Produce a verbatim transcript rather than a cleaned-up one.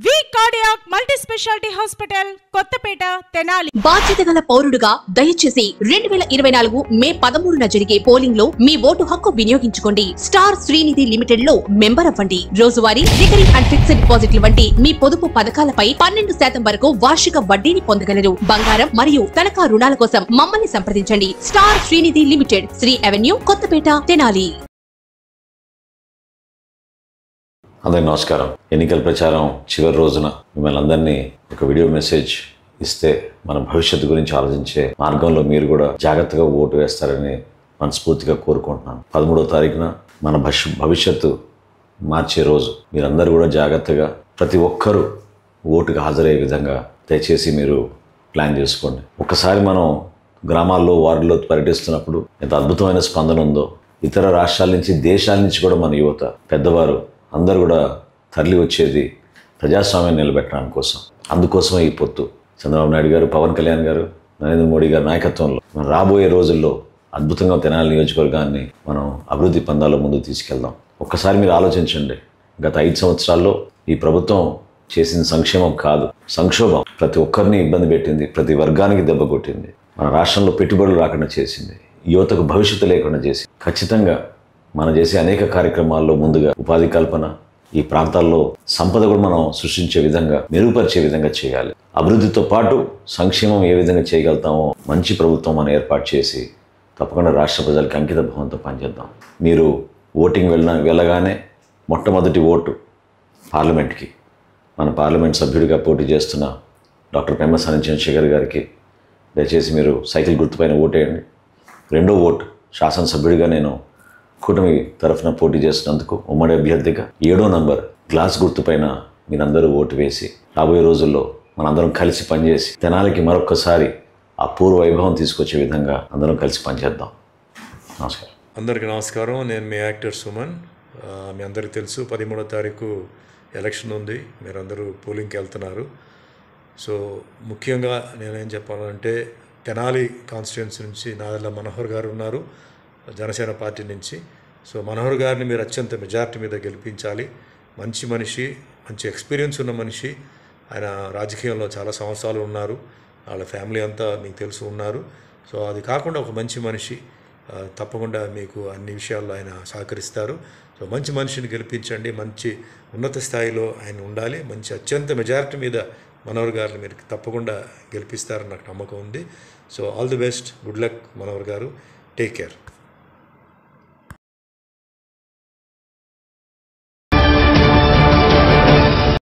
వి cardiac multi speciality hospital Kothapeta Tenali. బాధ్యత గల పౌరుడుగా దయచేసి రెండు వేల ఇరవై నాలుగు మే పదమూడున జరిగే పోలింగ్ లో మీ ఓటు హక్కు వినియోగించుకోండి. స్టార్ శ్రీనిధి లిమిటెడ్ లో మెంబర్ అవ్వండి. రోజువారీ రికరింగ్ అండ్ ఫిక్స్డ్ డిపాజిట్లు వంటి మీ పొదుపు పథకాలపై పన్నెండు శాతం వరకు వార్షిక వడ్డీని పొందగలరు. బంగారం మరియు తనఖా రుణాల కోసం మమ్మల్ని సంప్రదించండి. Star Srinidhi limited, Shri avenue, Kothapeta, Tenali. అందరికీ నమస్కారం. ఎన్నికల ప్రచారం చివరి రోజున మిమ్మల్ని అందరినీ ఒక వీడియో మెసేజ్ ఇస్తే మన భవిష్యత్తు గురించి ఆలోచించే మార్గంలో మీరు కూడా జాగ్రత్తగా ఓటు వేస్తారని మనస్ఫూర్తిగా కోరుకుంటున్నాను. పదమూడవ తారీఖున మన భవిష్యత్తు మార్చే రోజు. మీరందరూ కూడా జాగ్రత్తగా ప్రతి ఒక్కరూ ఓటుకు హాజరయ్యే విధంగా దయచేసి మీరు ప్లాన్ చేసుకోండి. ఒక్కసారి మనం గ్రామాల్లో వార్డులో పర్యటిస్తున్నప్పుడు ఎంత అద్భుతమైన స్పందన ఉందో, ఇతర రాష్ట్రాల నుంచి దేశాల నుంచి కూడా మన యువత పెద్దవారు అందరూ కూడా తరలి వచ్చేది ప్రజాస్వామ్యాన్ని నిలబెట్టడానికి కోసం. అందుకోసమే ఈ పొత్తు. చంద్రబాబు నాయుడు గారు, పవన్ కళ్యాణ్ గారు, నరేంద్ర మోడీ గారి నాయకత్వంలో మనం రాబోయే రోజుల్లో అద్భుతంగా తెనాలి నియోజకవర్గాన్ని మనం అభివృద్ధి పందాల్లో ముందుకు తీసుకెళ్దాం. ఒక్కసారి మీరు ఆలోచించండి. గత ఐదు సంవత్సరాల్లో ఈ ప్రభుత్వం చేసిన సంక్షేమం కాదు, సంక్షోభం ప్రతి ఒక్కరిని ఇబ్బంది పెట్టింది, ప్రతి వర్గానికి దెబ్బ కొట్టింది. మన రాష్ట్రంలో పెట్టుబడులు రాకుండా చేసింది, యువతకు భవిష్యత్తు లేకుండా చేసింది. ఖచ్చితంగా మనం చేసే అనేక కార్యక్రమాల్లో ముందుగా ఉపాధి కల్పన, ఈ ప్రాంతాల్లో సంపద కూడా మనం సృష్టించే విధంగా, మెరుగుపరిచే విధంగా చేయాలి. అభివృద్ధితో పాటు సంక్షేమం ఏ విధంగా చేయగలుగుతామో మంచి ప్రభుత్వం మనం ఏర్పాటు చేసి తప్పకుండా రాష్ట్ర ప్రజలకు అంకిత భావంతో పనిచేద్దాం. మీరు ఓటింగ్ వెళ్ళ వెళ్ళగానే మొట్టమొదటి ఓటు పార్లమెంట్కి, మన పార్లమెంట్ సభ్యుడిగా పోటీ చేస్తున్న డాక్టర్ పెమ్మసాని చంద్రశేఖర్ గారికి దయచేసి మీరు సైకిల్ గుర్తుపైన ఓటేయండి. రెండో ఓటు శాసనసభ్యుడిగా నేను కూటమి తరఫున పోటీ చేసినందుకు ఉమ్మడి అభ్యర్థిగా ఏడో నంబర్ గ్లాస్ గుర్తుపైన మీరందరూ ఓటు వేసి రాబోయే రోజుల్లో మనందరం కలిసి పనిచేసి తెనాలికి మరొక్కసారి ఆ పూర్వ వైభవం తీసుకొచ్చే విధంగా అందరం కలిసి పనిచేద్దాం. నమస్కారం. అందరికీ నమస్కారం. నేను మీ యాక్టర్ సుమన్. మీ అందరికీ తెలుసు పదిమూడో తారీఖు ఎలక్షన్ ఉంది. మీరందరూ పోలింగ్కి వెళ్తున్నారు. సో ముఖ్యంగా నేనేం చెప్పాలంటే, తెనాలి కాన్స్టిట్యున్సీ నుంచి నాదెళ్ల మనోహర్ గారు ఉన్నారు, జనసేన పార్టీ నుంచి. సో మనోహర్ గారిని మీరు అత్యంత మెజార్టీ మీద గెలిపించాలి. మంచి మనిషి, మంచి ఎక్స్పీరియన్స్ ఉన్న మనిషి. ఆయన రాజకీయంలో చాలా సంవత్సరాలు ఉన్నారు, వాళ్ళ ఫ్యామిలీ అంతా మీకు తెలుసు ఉన్నారు. సో అది కాకుండా ఒక మంచి మనిషి, తప్పకుండా మీకు అన్ని విషయాల్లో ఆయన సహకరిస్తారు. సో మంచి మనిషిని గెలిపించండి. మంచి ఉన్నత స్థాయిలో ఆయన ఉండాలి. మంచి అత్యంత మెజారిటీ మీద మనోహర్ గారిని మీరు తప్పకుండా గెలిపిస్తారని నాకు నమ్మకం ఉంది. So all the best, good luck Manohar గారు. Take care.